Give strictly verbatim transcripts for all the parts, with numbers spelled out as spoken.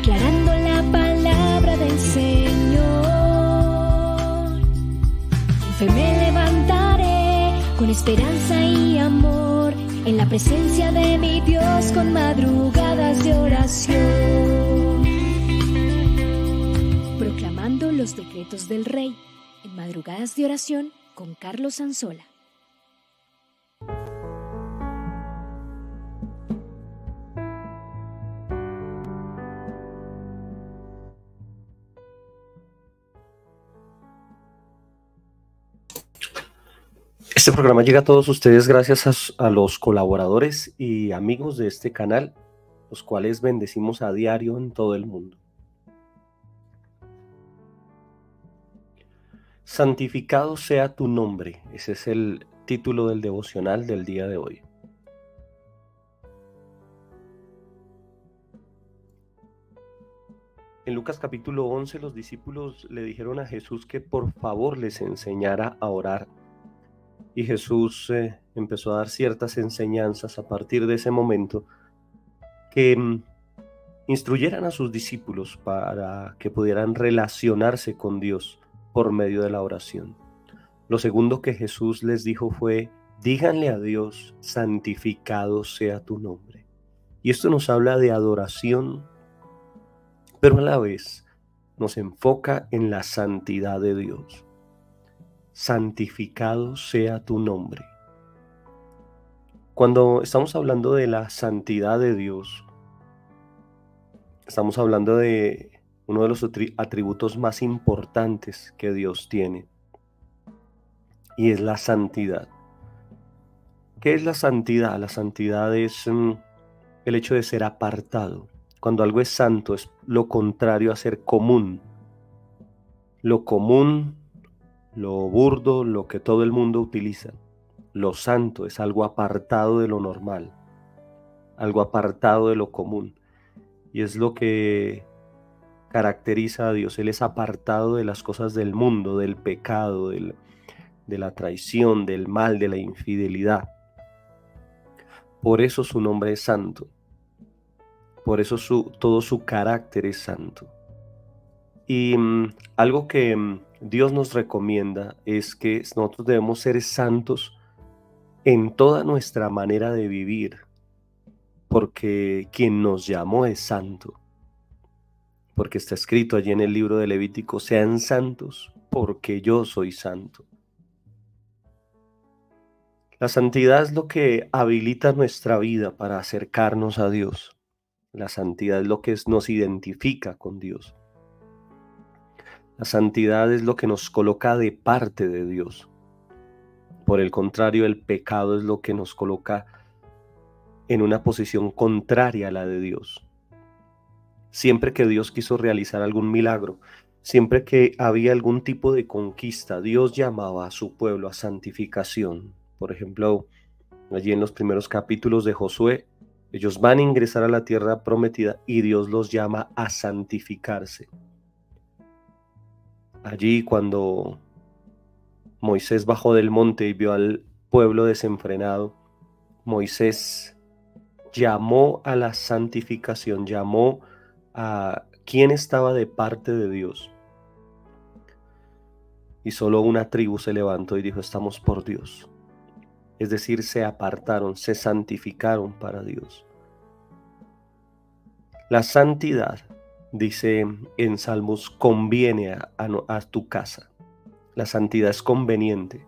declarando la palabra del Señor. En fe me levantaré con esperanza y amor, en la presencia de mi Dios con madrugadas de oración, proclamando los decretos del Rey en Madrugadas de Oración con Carlos Sanzola. Este programa llega a todos ustedes gracias a, a los colaboradores y amigos de este canal, los cuales bendecimos a diario en todo el mundo. Santificado sea tu nombre. Ese es el título del devocional del día de hoy. En Lucas capítulo once, los discípulos le dijeron a Jesús que por favor les enseñara a orar. Y Jesús eh, empezó a dar ciertas enseñanzas a partir de ese momento que mm, instruyeran a sus discípulos para que pudieran relacionarse con Dios por medio de la oración. Lo segundo que Jesús les dijo fue: díganle a Dios, santificado sea tu nombre. Y esto nos habla de adoración, pero a la vez nos enfoca en la santidad de Dios. Santificado sea tu nombre. Cuando estamos hablando de la santidad de Dios, estamos hablando de uno de los atributos más importantes que Dios tiene, y es la santidad. ¿Qué es la santidad? La santidad es um, el hecho de ser apartado. Cuando algo es santo es lo contrario a ser común. Lo común, lo burdo, lo que todo el mundo utiliza. Lo santo es algo apartado de lo normal, algo apartado de lo común. Y es lo que caracteriza a Dios. Él es apartado de las cosas del mundo, del pecado, del, de la traición, del mal, de la infidelidad. Por eso su nombre es santo. Por eso su, todo su carácter es santo. Y um, algo que um, Dios nos recomienda es que nosotros debemos ser santos en toda nuestra manera de vivir, porque quien nos llamó es santo. Porque está escrito allí en el libro de Levítico: sean santos porque yo soy santo. La santidad es lo que habilita nuestra vida para acercarnos a Dios. La santidad es lo que nos identifica con Dios. La santidad es lo que nos coloca de parte de Dios. Por el contrario, el pecado es lo que nos coloca en una posición contraria a la de Dios. Siempre que Dios quiso realizar algún milagro, siempre que había algún tipo de conquista, Dios llamaba a su pueblo a santificación. Por ejemplo, allí en los primeros capítulos de Josué, ellos van a ingresar a la tierra prometida y Dios los llama a santificarse. Allí cuando Moisés bajó del monte y vio al pueblo desenfrenado, Moisés llamó a la santificación, llamó a quien estaba de parte de Dios. Y solo una tribu se levantó y dijo: estamos por Dios. Es decir, se apartaron, se santificaron para Dios. La santidad, dice en Salmos, conviene a, a, a tu casa. La santidad es conveniente.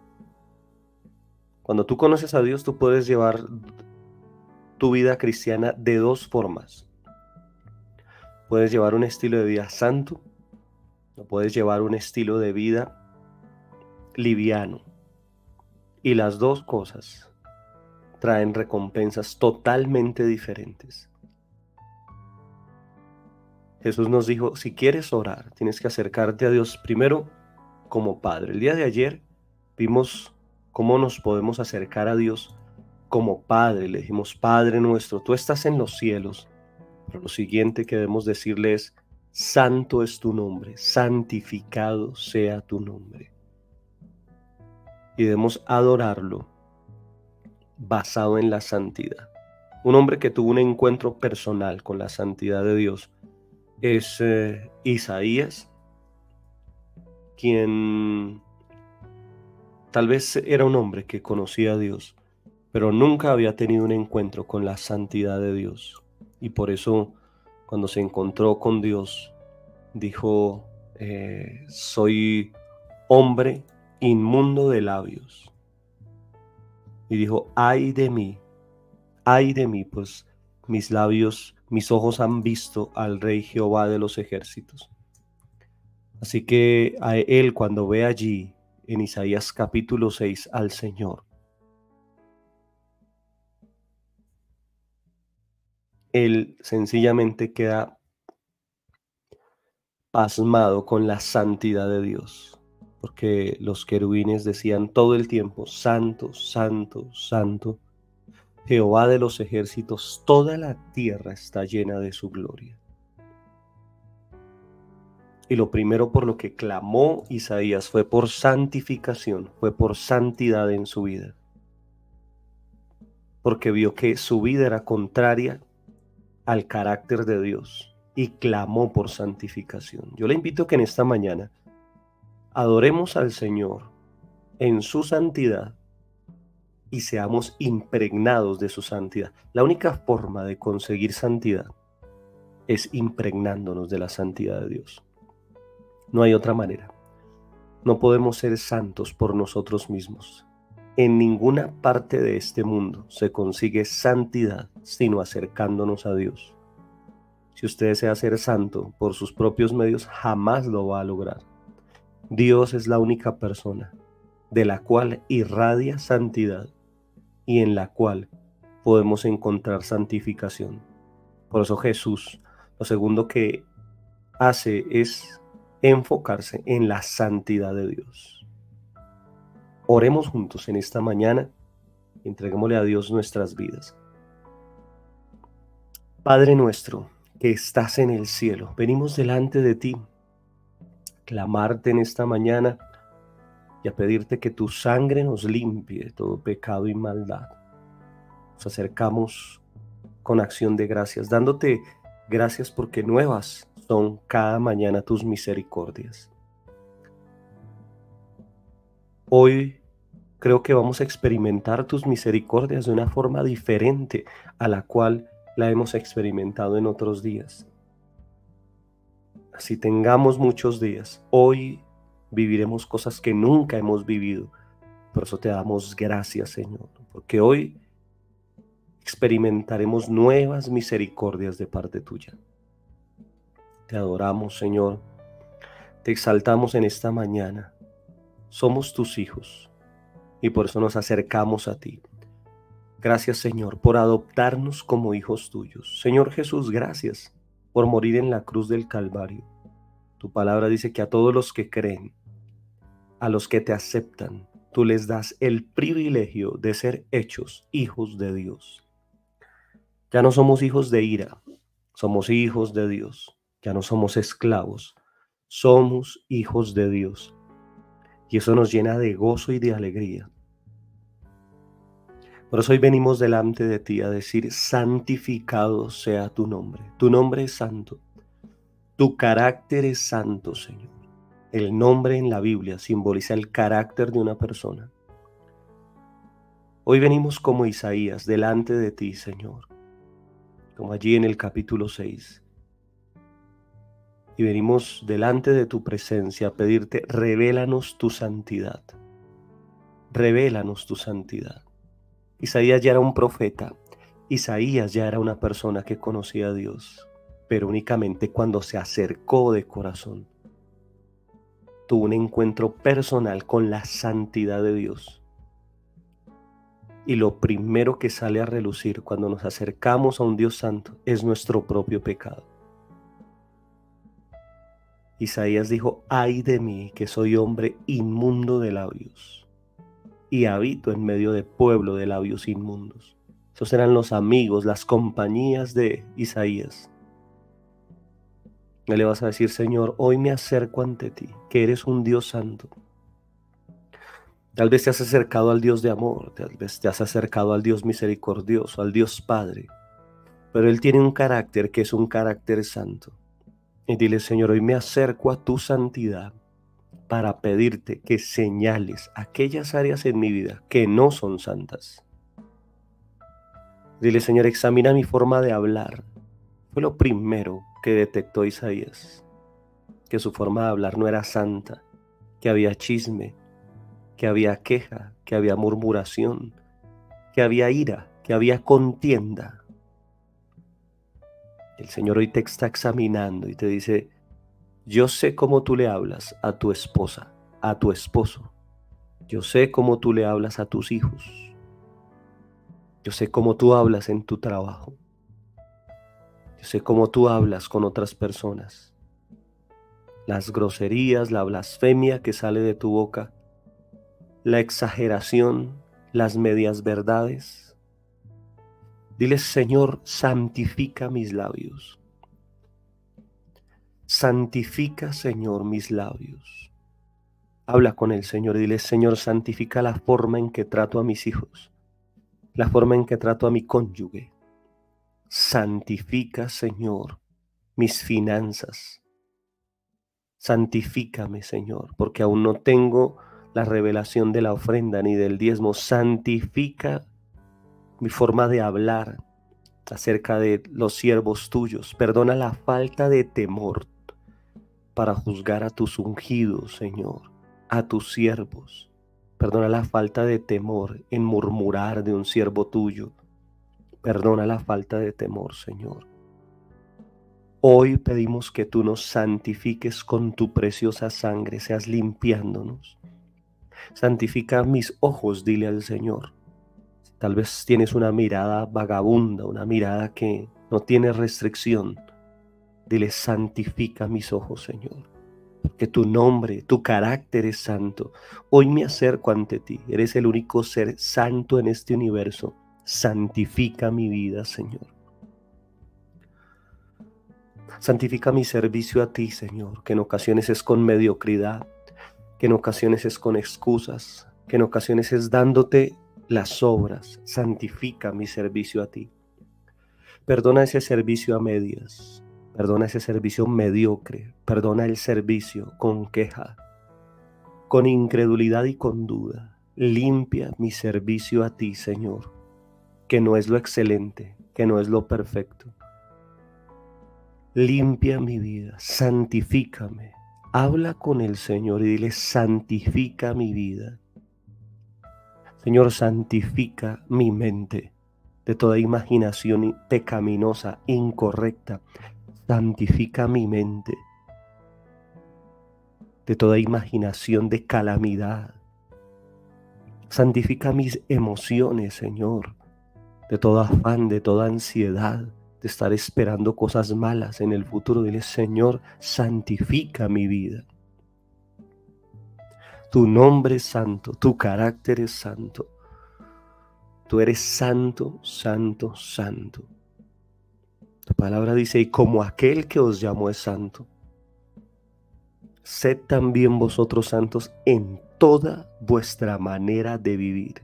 Cuando tú conoces a Dios, tú puedes llevar tu vida cristiana de dos formas. Puedes llevar un estilo de vida santo, o puedes llevar un estilo de vida liviano. Y las dos cosas traen recompensas totalmente diferentes. Jesús nos dijo: si quieres orar, tienes que acercarte a Dios primero como Padre. El día de ayer vimos cómo nos podemos acercar a Dios como Padre. Le dijimos: Padre nuestro, tú estás en los cielos. Pero lo siguiente que debemos decirle es: santo es tu nombre, santificado sea tu nombre. Y debemos adorarlo basado en la santidad. Un hombre que tuvo un encuentro personal con la santidad de Dios es eh, Isaías, quien tal vez era un hombre que conocía a Dios, pero nunca había tenido un encuentro con la santidad de Dios. Y por eso, cuando se encontró con Dios, dijo, eh, soy hombre inmundo de labios. Y dijo, ay de mí, ay de mí, pues mis labios, mis ojos han visto al Rey Jehová de los ejércitos. Así que a él, cuando ve allí en Isaías capítulo seis al Señor, él sencillamente queda pasmado con la santidad de Dios, porque los querubines decían todo el tiempo, santo, santo, santo, Jehová de los ejércitos, toda la tierra está llena de su gloria. Y lo primero por lo que clamó Isaías fue por santificación, fue por santidad en su vida, porque vio que su vida era contraria al carácter de Dios y clamó por santificación. Yo le invito a que en esta mañana adoremos al Señor en su santidad y seamos impregnados de su santidad. La única forma de conseguir santidad es impregnándonos de la santidad de Dios. No hay otra manera. No podemos ser santos por nosotros mismos. En ninguna parte de este mundo se consigue santidad sino acercándonos a Dios. Si usted desea ser santo por sus propios medios, jamás lo va a lograr. Dios es la única persona de la cual irradia santidad y en la cual podemos encontrar santificación. Por eso Jesús, lo segundo que hace es enfocarse en la santidad de Dios. Oremos juntos en esta mañana, entreguémosle a Dios nuestras vidas. Padre nuestro, que estás en el cielo, venimos delante de ti, clamarte en esta mañana y a pedirte que tu sangre nos limpie de todo pecado y maldad. Nos acercamos con acción de gracias, dándote gracias porque nuevas son cada mañana tus misericordias. Hoy creo que vamos a experimentar tus misericordias de una forma diferente a la cual la hemos experimentado en otros días. Así tengamos muchos días, hoy viviremos cosas que nunca hemos vivido. Por eso te damos gracias, Señor, porque hoy experimentaremos nuevas misericordias de parte tuya. Te adoramos, Señor, te exaltamos en esta mañana. Somos tus hijos y por eso nos acercamos a ti. Gracias, Señor, por adoptarnos como hijos tuyos. Señor Jesús, gracias por morir en la cruz del Calvario. Tu palabra dice que a todos los que creen, a los que te aceptan, tú les das el privilegio de ser hechos hijos de Dios. Ya no somos hijos de ira, somos hijos de Dios. Ya no somos esclavos, somos hijos de Dios. Y eso nos llena de gozo y de alegría. Por eso hoy venimos delante de ti a decir, santificado sea tu nombre. Tu nombre es santo. Tu carácter es santo, Señor. El nombre en la Biblia simboliza el carácter de una persona. Hoy venimos como Isaías delante de ti, Señor. Como allí en el capítulo seis. Y venimos delante de tu presencia a pedirte, revélanos tu santidad. Revélanos tu santidad. Isaías ya era un profeta. Isaías ya era una persona que conocía a Dios, pero únicamente cuando se acercó de corazón. Tuvo un encuentro personal con la santidad de Dios. Y lo primero que sale a relucir cuando nos acercamos a un Dios santo es nuestro propio pecado. Isaías dijo, ay de mí, que soy hombre inmundo de labios y habito en medio de pueblo de labios inmundos. Esos eran los amigos, las compañías de Isaías. Y le vas a decir, Señor, hoy me acerco ante ti, que eres un Dios santo. Tal vez te has acercado al Dios de amor, tal vez te has acercado al Dios misericordioso, al Dios Padre, pero Él tiene un carácter que es un carácter santo. Y dile, Señor, hoy me acerco a tu santidad para pedirte que señales aquellas áreas en mi vida que no son santas. Dile, Señor, examina mi forma de hablar. Fue lo primero que detectó Isaías, que su forma de hablar no era santa, que había chisme, que había queja, que había murmuración, que había ira, que había contienda. El Señor hoy te está examinando y te dice, yo sé cómo tú le hablas a tu esposa, a tu esposo. Yo sé cómo tú le hablas a tus hijos. Yo sé cómo tú hablas en tu trabajo. Yo sé cómo tú hablas con otras personas. Las groserías, la blasfemia que sale de tu boca, la exageración, las medias verdades. Dile, Señor, santifica mis labios. Santifica, Señor, mis labios. Habla con el Señor y dile, Señor, santifica la forma en que trato a mis hijos, la forma en que trato a mi cónyuge. Santifica, Señor, mis finanzas. Santifícame, Señor, porque aún no tengo la revelación de la ofrenda ni del diezmo. Santifica mi forma de hablar acerca de los siervos tuyos. Perdona la falta de temor para juzgar a tus ungidos, Señor, a tus siervos. Perdona la falta de temor en murmurar de un siervo tuyo. Perdona la falta de temor, Señor. Hoy pedimos que tú nos santifiques con tu preciosa sangre, seas limpiándonos. Santifica mis ojos, dile al Señor. Tal vez tienes una mirada vagabunda, una mirada que no tiene restricción. Dile, santifica mis ojos, Señor. Porque tu nombre, tu carácter es santo. Hoy me acerco ante ti. Eres el único ser santo en este universo. Santifica mi vida, Señor. Santifica mi servicio a ti, Señor, que en ocasiones es con mediocridad, que en ocasiones es con excusas, que en ocasiones es dándote las obras. Santifica mi servicio a ti. Perdona ese servicio a medias, perdona ese servicio mediocre, perdona el servicio con queja, con incredulidad y con duda. Limpia mi servicio a ti, Señor, que no es lo excelente, que no es lo perfecto. Limpia mi vida, santifícame. Habla con el Señor y dile, santifica mi vida. Señor, santifica mi mente de toda imaginación pecaminosa, incorrecta. Santifica mi mente de toda imaginación de calamidad. Santifica mis emociones, Señor, de todo afán, de toda ansiedad, de estar esperando cosas malas en el futuro. Dile, Señor, santifica mi vida. Tu nombre es santo, tu carácter es santo. Tú eres santo, santo, santo. Tu palabra dice, y como aquel que os llamó es santo, sed también vosotros santos en toda vuestra manera de vivir.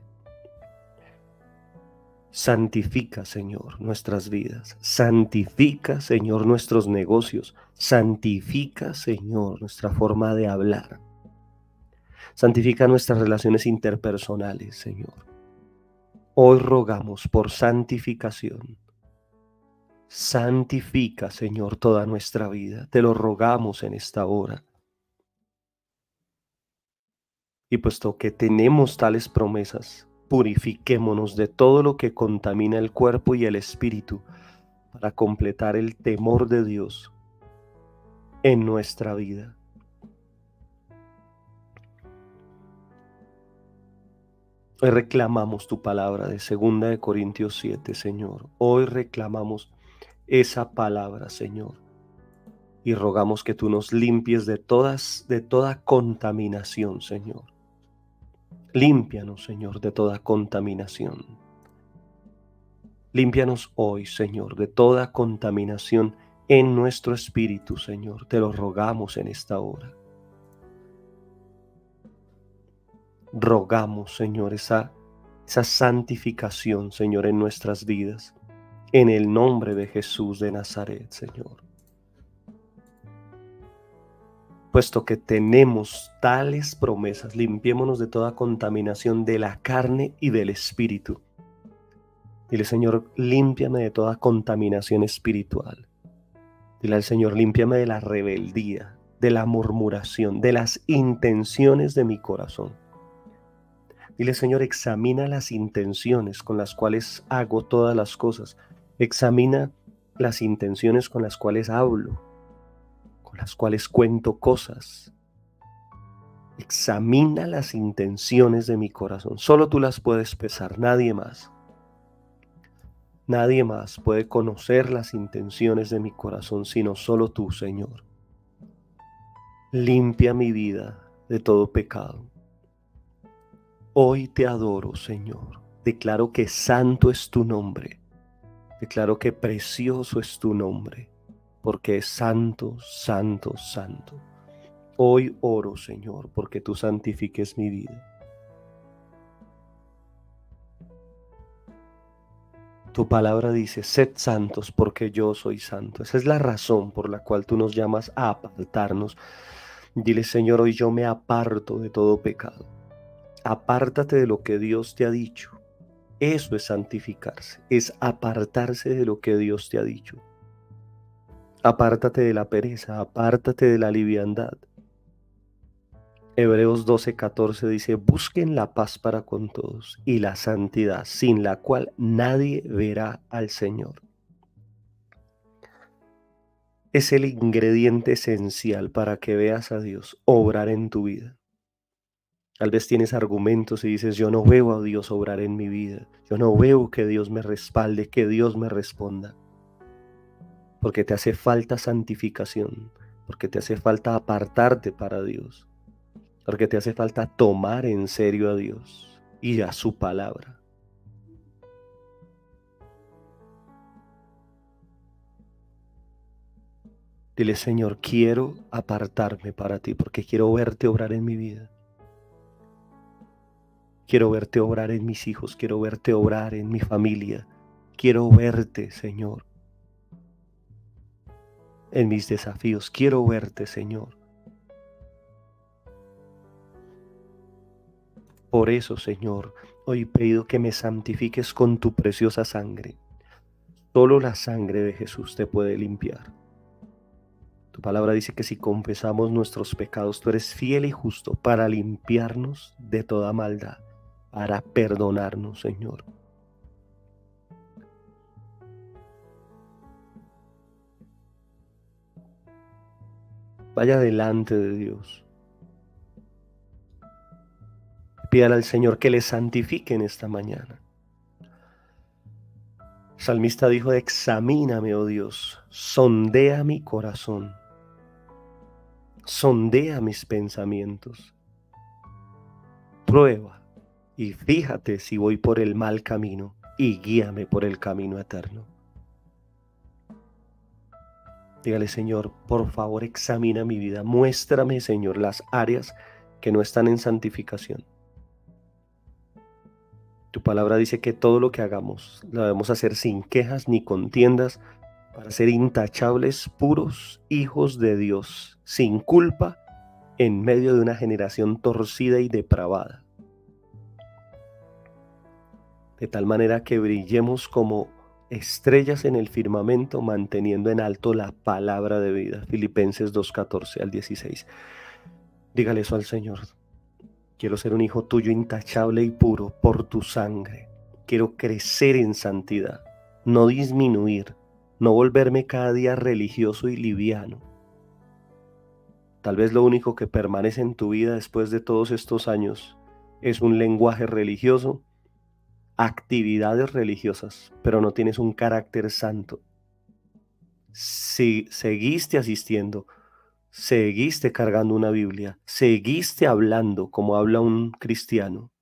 Santifica, Señor, nuestras vidas. Santifica, Señor, nuestros negocios. Santifica, Señor, nuestra forma de hablar. Santifica nuestras relaciones interpersonales, Señor. Hoy rogamos por santificación. Santifica, Señor, toda nuestra vida. Te lo rogamos en esta hora. Y puesto que tenemos tales promesas, purifiquémonos de todo lo que contamina el cuerpo y el espíritu para completar el temor de Dios en nuestra vida. Hoy reclamamos tu palabra de segunda de Corintios siete, Señor. Hoy reclamamos esa palabra, Señor. Y rogamos que tú nos limpies de todas, de toda contaminación, Señor. Límpianos, Señor, de toda contaminación. Límpianos hoy, Señor, de toda contaminación en nuestro espíritu, Señor. Te lo rogamos en esta hora. Rogamos, Señor, esa, esa santificación, Señor, en nuestras vidas. En el nombre de Jesús de Nazaret, Señor. puesto que tenemos tales promesas, limpiémonos de toda contaminación de la carne y del espíritu. Dile, Señor, límpiame de toda contaminación espiritual. Dile al Señor, límpiame de la rebeldía, de la murmuración, de las intenciones de mi corazón. Dile, Señor, examina las intenciones con las cuales hago todas las cosas. Examina las intenciones con las cuales hablo, con las cuales cuento cosas. Examina las intenciones de mi corazón. Solo tú las puedes pesar, nadie más. Nadie más puede conocer las intenciones de mi corazón, sino solo tú, Señor. Limpia mi vida de todo pecado. Hoy te adoro, Señor. Declaro que santo es tu nombre. Declaro que precioso es tu nombre, porque es santo, santo, santo. Hoy oro, Señor, porque tú santifiques mi vida. Tu palabra dice, sed santos porque yo soy santo. Esa es la razón por la cual tú nos llamas a apartarnos. Dile, Señor, hoy yo me aparto de todo pecado. Apártate de lo que Dios te ha dicho. Eso es santificarse, es apartarse de lo que Dios te ha dicho. Apártate de la pereza, apártate de la liviandad. Hebreos doce catorce dice, busquen la paz para con todos y la santidad, sin la cual nadie verá al Señor. Es el ingrediente esencial para que veas a Dios obrar en tu vida. Tal vez tienes argumentos y dices, yo no veo a Dios obrar en mi vida. Yo no veo que Dios me respalde, que Dios me responda. Porque te hace falta santificación, porque te hace falta apartarte para Dios. Porque te hace falta tomar en serio a Dios y a su palabra. Dile, Señor, quiero apartarme para ti porque quiero verte obrar en mi vida. Quiero verte obrar en mis hijos, quiero verte obrar en mi familia. Quiero verte, Señor, en mis desafíos. Quiero verte, Señor. Por eso, Señor, hoy pido que me santifiques con tu preciosa sangre. Solo la sangre de Jesús te puede limpiar. Tu palabra dice que si confesamos nuestros pecados, tú eres fiel y justo para limpiarnos de toda maldad, para perdonarnos, Señor. Vaya delante de Dios. Pídale al Señor que le santifique en esta mañana. El salmista dijo, examíname, oh Dios, sondea mi corazón, sondea mis pensamientos, prueba y fíjate si voy por el mal camino y guíame por el camino eterno. Dígale, Señor, por favor, examina mi vida, muéstrame, Señor, las áreas que no están en santificación. Tu palabra dice que todo lo que hagamos lo debemos hacer sin quejas ni contiendas para ser intachables, puros hijos de Dios, sin culpa, en medio de una generación torcida y depravada. De tal manera que brillemos como estrellas en el firmamento, manteniendo en alto la palabra de vida. Filipenses dos, catorce al dieciséis. Dígale eso al Señor. Quiero ser un hijo tuyo intachable y puro por tu sangre. Quiero crecer en santidad, no disminuir, no volverme cada día religioso y liviano. Tal vez lo único que permanece en tu vida después de todos estos años es un lenguaje religioso, actividades religiosas, pero no tienes un carácter santo. Si seguiste asistiendo, seguiste cargando una Biblia, seguiste hablando como habla un cristiano,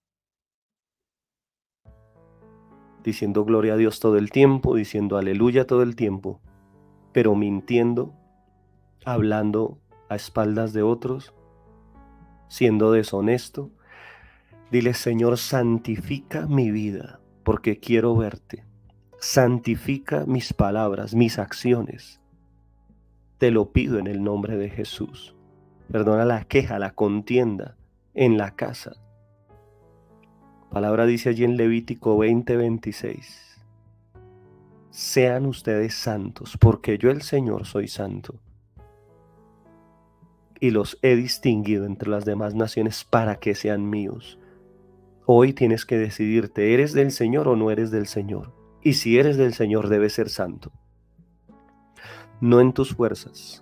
diciendo gloria a Dios todo el tiempo, diciendo aleluya todo el tiempo, pero mintiendo, hablando a espaldas de otros, siendo deshonesto. Dile, Señor, santifica mi vida, porque quiero verte. Santifica mis palabras, mis acciones. Te lo pido en el nombre de Jesús. Perdona la queja, la contienda en la casa. La palabra dice allí en Levítico veinte veintiséis. Sean ustedes santos, porque yo el Señor soy santo. Y los he distinguido entre las demás naciones para que sean míos. Hoy tienes que decidirte, ¿eres del Señor o no eres del Señor? Y si eres del Señor, debes ser santo. No en tus fuerzas,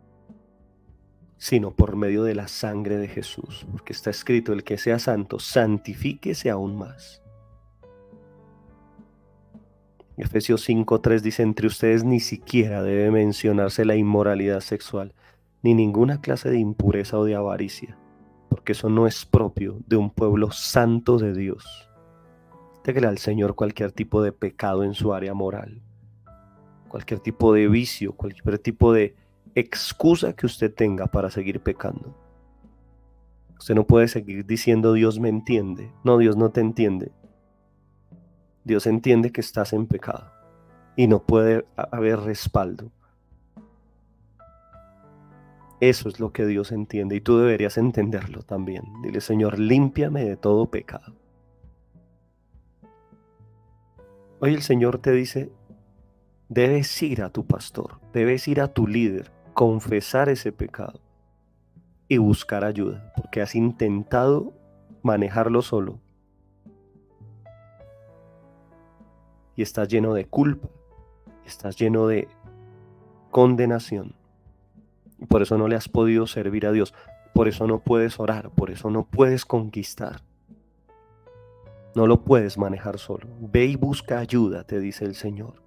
sino por medio de la sangre de Jesús. Porque está escrito, el que sea santo, santifíquese aún más. Efesios cinco tres dice, entre ustedes ni siquiera debe mencionarse la inmoralidad sexual, ni ninguna clase de impureza o de avaricia, porque eso no es propio de un pueblo santo de Dios. Déjale al Señor cualquier tipo de pecado en su área moral, cualquier tipo de vicio, cualquier tipo de excusa que usted tenga para seguir pecando. Usted no puede seguir diciendo Dios me entiende. No, Dios no te entiende. Dios entiende que estás en pecado y no puede haber respaldo. Eso es lo que Dios entiende y tú deberías entenderlo también. Dile, Señor, límpiame de todo pecado. Hoy el Señor te dice, debes ir a tu pastor, debes ir a tu líder, confesar ese pecado y buscar ayuda, porque has intentado manejarlo solo y estás lleno de culpa, estás lleno de condenación y por eso no le has podido servir a Dios, por eso no puedes orar, por eso no puedes conquistar, no lo puedes manejar solo. Ve y busca ayuda, te dice el Señor.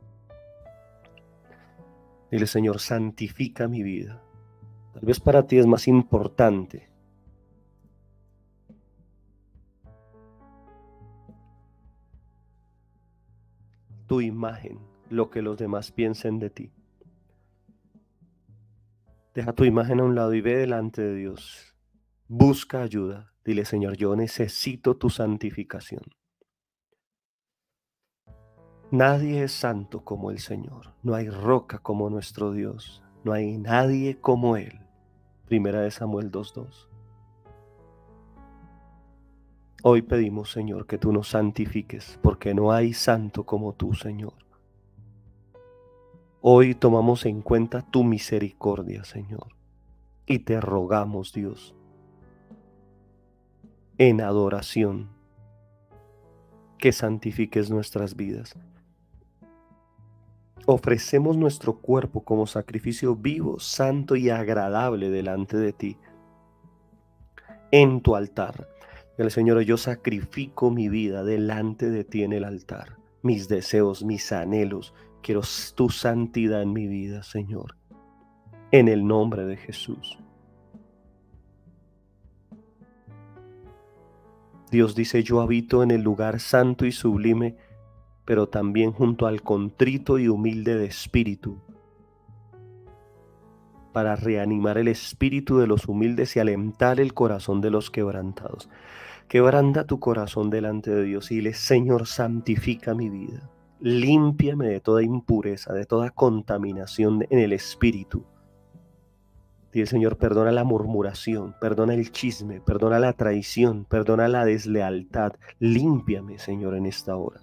Dile, Señor, santifica mi vida. Tal vez para ti es más importante tu imagen, lo que los demás piensen de ti. Deja tu imagen a un lado y ve delante de Dios. Busca ayuda. Dile, Señor, yo necesito tu santificación. Nadie es santo como el Señor. No hay roca como nuestro Dios. No hay nadie como Él. Primera de Samuel dos dos. Hoy pedimos, Señor, que tú nos santifiques, porque no hay santo como tú, Señor. Hoy tomamos en cuenta tu misericordia, Señor, y te rogamos, Dios, en adoración, que santifiques nuestras vidas. Ofrecemos nuestro cuerpo como sacrificio vivo, santo y agradable delante de ti, en tu altar. El Señor, yo sacrifico mi vida delante de ti en el altar, mis deseos, mis anhelos. Quiero tu santidad en mi vida, Señor, en el nombre de Jesús. Dios dice, yo habito en el lugar santo y sublime, pero también junto al contrito y humilde de espíritu, para reanimar el espíritu de los humildes y alentar el corazón de los quebrantados. Quebranta tu corazón delante de Dios y dile, Señor, santifica mi vida. Límpiame de toda impureza, de toda contaminación en el espíritu. Dile, Señor, perdona la murmuración, perdona el chisme, perdona la traición, perdona la deslealtad. Límpiame, Señor, en esta hora.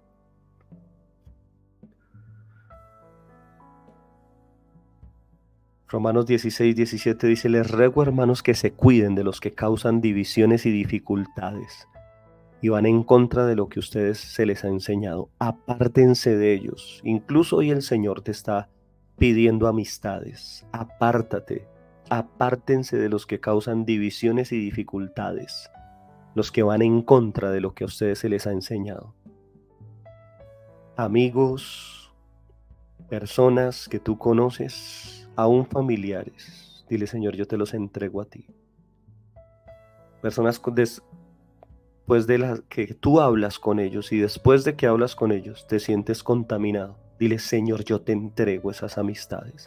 Romanos dieciséis, diecisiete dice, les ruego, hermanos, que se cuiden de los que causan divisiones y dificultades y van en contra de lo que a ustedes se les ha enseñado. Apártense de ellos. Incluso hoy el Señor te está pidiendo amistades. Apártate, apártense de los que causan divisiones y dificultades, los que van en contra de lo que a ustedes se les ha enseñado. Amigos, personas que tú conoces, aún familiares, dile, Señor, yo te los entrego a ti. Personas después de las que tú hablas con ellos y después de que hablas con ellos te sientes contaminado, dile, Señor, yo te entrego esas amistades.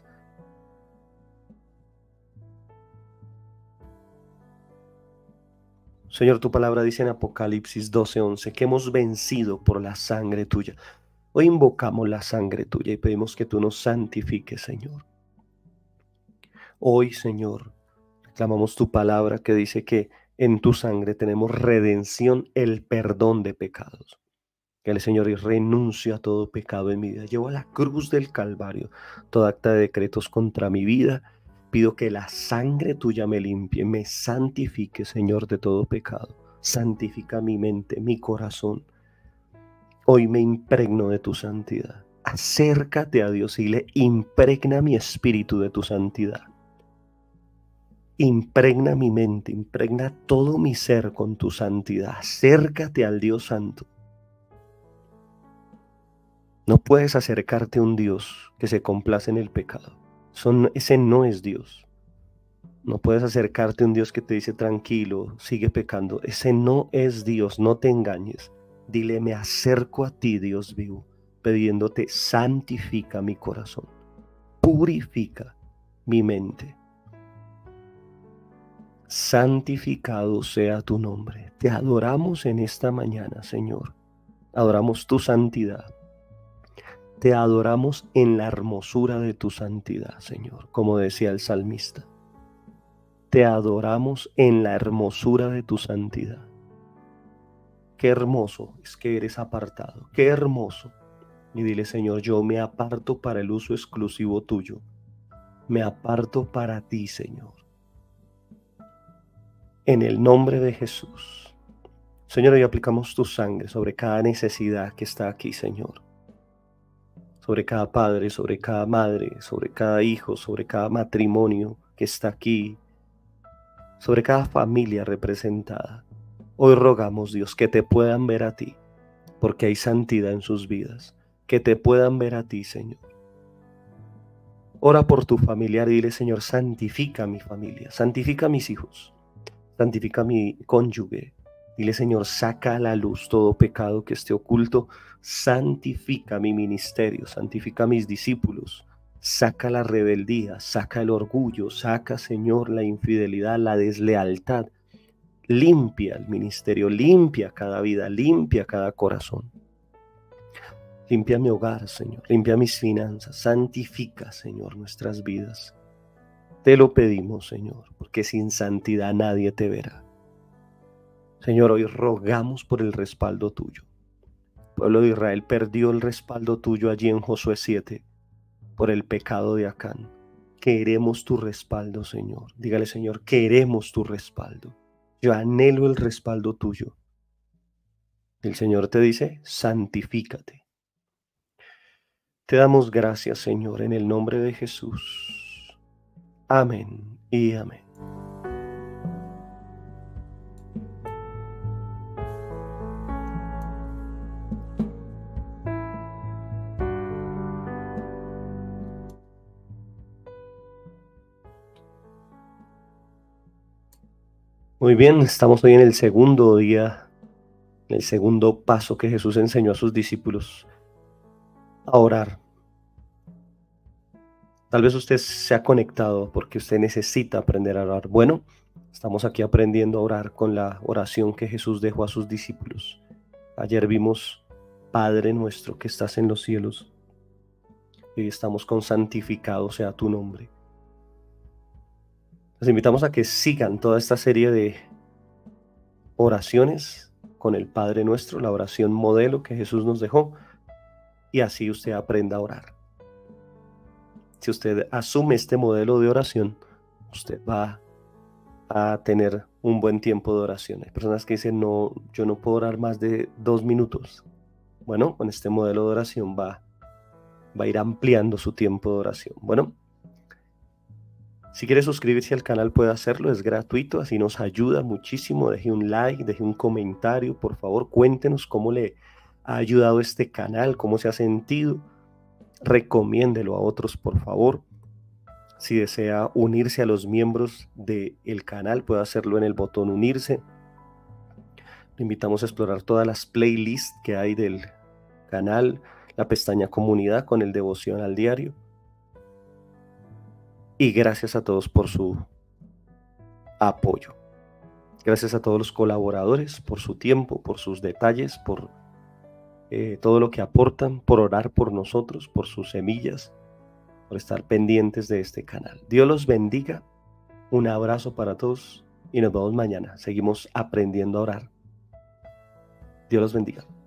Señor, tu palabra dice en Apocalipsis doce once que hemos vencido por la sangre tuya. Hoy invocamos la sangre tuya y pedimos que tú nos santifiques, Señor. Hoy, Señor, Clamamos tu palabra que dice que en tu sangre tenemos redención, el perdón de pecados. Que el Señor, y renuncio a todo pecado en mi vida. Llevo a la cruz del Calvario toda acta de decretos contra mi vida. Pido que la sangre tuya me limpie, me santifique, Señor, de todo pecado. Santifica mi mente, mi corazón. Hoy me impregno de tu santidad. Acércate a Dios y le impregna mi espíritu de tu santidad. Impregna mi mente, impregna todo mi ser con tu santidad. Acércate al Dios Santo. No puedes acercarte a un Dios que se complace en el pecado. Son, ese no es Dios. No puedes acercarte a un Dios que te dice tranquilo, sigue pecando. Ese no es Dios, no te engañes. Dile, me acerco a ti, Dios vivo, pidiéndote, santifica mi corazón, purifica mi mente. Santificado sea tu nombre. Te adoramos en esta mañana, Señor. Adoramos tu santidad. Te adoramos en la hermosura de tu santidad, Señor, como decía el salmista. Te adoramos en la hermosura de tu santidad. Qué hermoso es que eres apartado, qué hermoso. Y dile, Señor, yo me aparto para el uso exclusivo tuyo. Me aparto para ti, Señor. En el nombre de Jesús. Señor, hoy aplicamos tu sangre sobre cada necesidad que está aquí, Señor. Sobre cada padre, sobre cada madre, sobre cada hijo, sobre cada matrimonio que está aquí, sobre cada familia representada. Hoy rogamos, Dios, que te puedan ver a ti, porque hay santidad en sus vidas, que te puedan ver a ti, Señor. Ora por tu familiar y dile, Señor, santifica a mi familia, santifica a mis hijos, santifica a mi cónyuge. Dile, Señor, saca a la luz todo pecado que esté oculto, santifica mi ministerio, santifica a mis discípulos, saca la rebeldía, saca el orgullo, saca, Señor, la infidelidad, la deslealtad, limpia el ministerio, limpia cada vida, limpia cada corazón. Limpia mi hogar, Señor, limpia mis finanzas, santifica, Señor, nuestras vidas. Te lo pedimos, Señor, porque sin santidad nadie te verá. Señor, hoy rogamos por el respaldo tuyo. El pueblo de Israel perdió el respaldo tuyo allí en Josué siete por el pecado de Acán. Queremos tu respaldo, Señor. Dígale, Señor, queremos tu respaldo. Yo anhelo el respaldo tuyo. El Señor te dice, santifícate. Te damos gracias, Señor, en el nombre de Jesús. Amén y amén. Muy bien, estamos hoy en el segundo día, en el segundo paso que Jesús enseñó a sus discípulos a orar. Tal vez usted se ha conectado porque usted necesita aprender a orar. Bueno, estamos aquí aprendiendo a orar con la oración que Jesús dejó a sus discípulos. Ayer vimos, Padre nuestro que estás en los cielos, y hoy estamos con santificado sea tu nombre. Les invitamos a que sigan toda esta serie de oraciones con el Padre Nuestro, la oración modelo que Jesús nos dejó, y así usted aprenda a orar. Si usted asume este modelo de oración, usted va a tener un buen tiempo de oración. Hay personas que dicen, no, yo no puedo orar más de dos minutos. Bueno, con este modelo de oración va, va a ir ampliando su tiempo de oración. Bueno, si quiere suscribirse al canal puede hacerlo, es gratuito, así nos ayuda muchísimo. Deje un like, deje un comentario, por favor, cuéntenos cómo le ha ayudado este canal, cómo se ha sentido. Recomiéndelo a otros, por favor. Si desea unirse a los miembros del canal, puede hacerlo en el botón unirse. Le invitamos a explorar todas las playlists que hay del canal, la pestaña comunidad con el devocional diario. Y gracias a todos por su apoyo. Gracias a todos los colaboradores por su tiempo, por sus detalles, por eh, todo lo que aportan, por orar por nosotros, por sus semillas, por estar pendientes de este canal. Dios los bendiga Un abrazo para todos y nos vemos mañana. Seguimos aprendiendo a orar. Dios los bendiga.